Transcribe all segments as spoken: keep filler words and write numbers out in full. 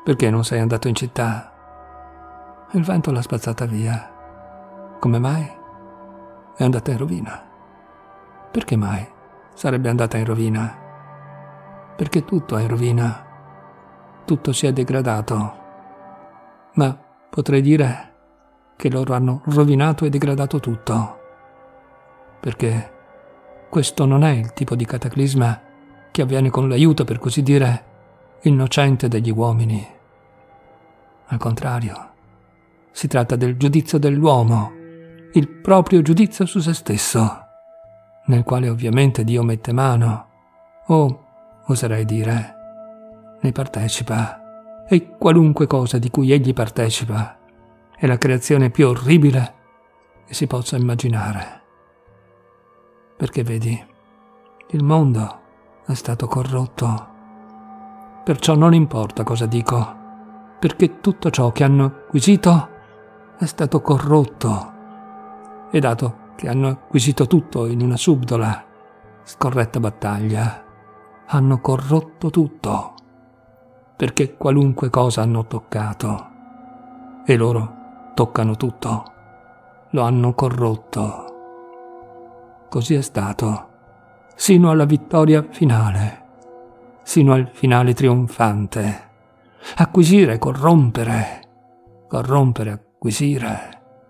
Perché non sei andato in città? Il vento l'ha spazzata via. Come mai? È andata in rovina. Perché mai sarebbe andata in rovina? Perché tutto è in rovina. Tutto si è degradato. Ma potrei dire che loro hanno rovinato e degradato tutto. Perché questo non è il tipo di cataclisma che avviene con l'aiuto, per così dire, innocente degli uomini. Al contrario, si tratta del giudizio dell'uomo, il proprio giudizio su se stesso, nel quale ovviamente Dio mette mano, o, oserei dire, ne partecipa, e qualunque cosa di cui egli partecipa è la creazione più orribile che si possa immaginare. Perché vedi, il mondo è stato corrotto. Perciò non importa cosa dico, perché tutto ciò che hanno acquisito è stato corrotto. E dato che hanno acquisito tutto in una subdola, scorretta battaglia, hanno corrotto tutto, perché qualunque cosa hanno toccato, e loro toccano tutto, lo hanno corrotto. Così è stato, sino alla vittoria finale, sino al finale trionfante. Acquisire, corrompere, corrompere, acquisire.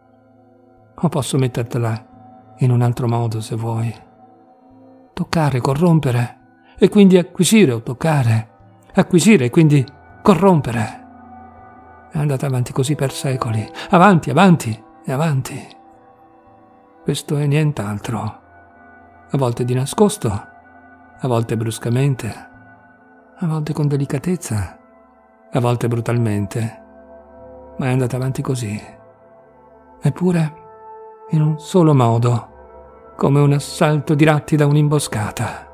O posso mettertela in un altro modo, se vuoi. Toccare, corrompere, e quindi acquisire o toccare. Acquisire e quindi corrompere. È andata avanti così per secoli. Avanti, avanti e avanti. Questo è nient'altro. A volte di nascosto, a volte bruscamente, a volte con delicatezza, a volte brutalmente, ma è andata avanti così. Eppure in un solo modo, come un assalto di ratti da un'imboscata.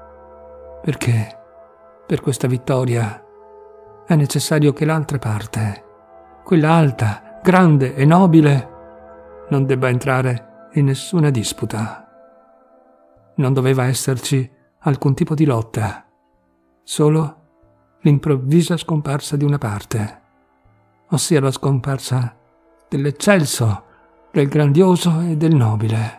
Perché per questa vittoria è necessario che l'altra parte, quella alta, grande e nobile, non debba entrare in nessuna disputa. Non doveva esserci alcun tipo di lotta, solo l'improvvisa scomparsa di una parte, ossia la scomparsa dell'eccelso, del grandioso e del nobile.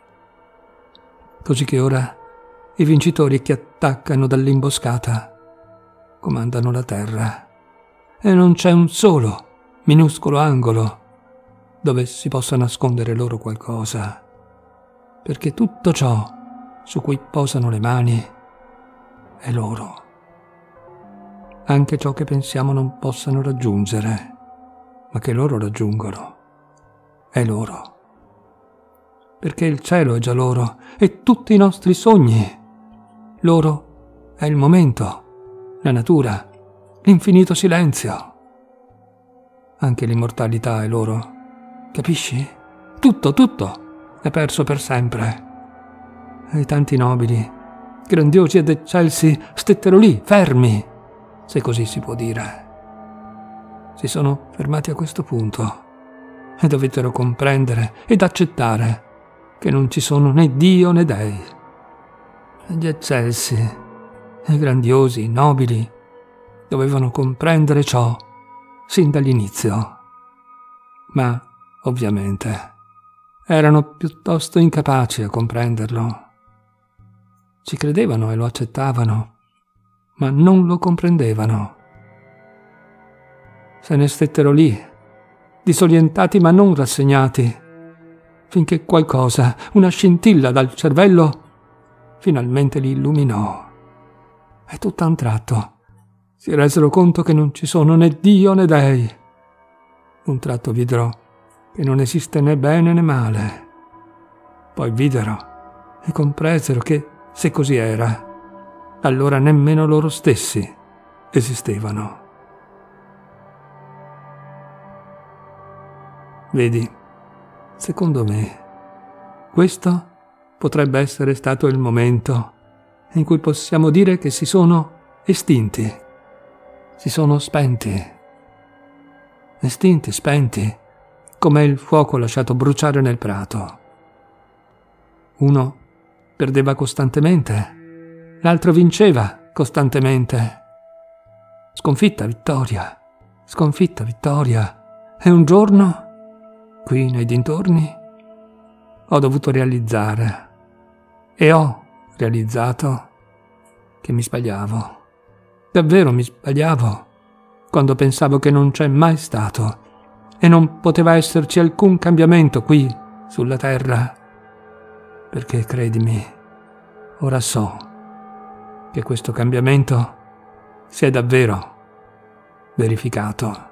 Così che ora i vincitori che attaccano dall'imboscata comandano la terra, e non c'è un solo minuscolo angolo dove si possa nascondere loro qualcosa, perché tutto ciò su cui posano le mani è loro. Anche ciò che pensiamo non possano raggiungere, ma che loro raggiungono, è loro. Perché il cielo è già loro, e tutti i nostri sogni. Loro è il momento, la natura, l'infinito silenzio. Anche l'immortalità è loro, capisci? Tutto, tutto è perso per sempre. E i tanti nobili, grandiosi ed eccelsi, stettero lì, fermi, se così si può dire. Si sono fermati a questo punto e dovettero comprendere ed accettare che non ci sono né Dio né dei. E gli eccelsi, i grandiosi, i nobili, dovevano comprendere ciò sin dall'inizio. Ma, ovviamente, erano piuttosto incapaci a comprenderlo. Ci credevano e lo accettavano, ma non lo comprendevano. Se ne stettero lì, disorientati ma non rassegnati, finché qualcosa, una scintilla dal cervello, finalmente li illuminò. E tutto a un tratto si resero conto che non ci sono né Dio né dei. Un tratto videro che non esiste né bene né male. Poi videro e compresero che, se così era, allora nemmeno loro stessi esistevano. Vedi, secondo me, questo potrebbe essere stato il momento in cui possiamo dire che si sono estinti, si sono spenti, estinti, spenti, come il fuoco lasciato bruciare nel prato. Uno perdeva costantemente, l'altro vinceva costantemente. Sconfitta, vittoria, sconfitta, vittoria. E un giorno, qui nei dintorni, ho dovuto realizzare, e ho realizzato, che mi sbagliavo. Davvero mi sbagliavo quando pensavo che non c'è mai stato e non poteva esserci alcun cambiamento qui sulla terra. Perché, credimi, ora so che questo cambiamento si è davvero verificato.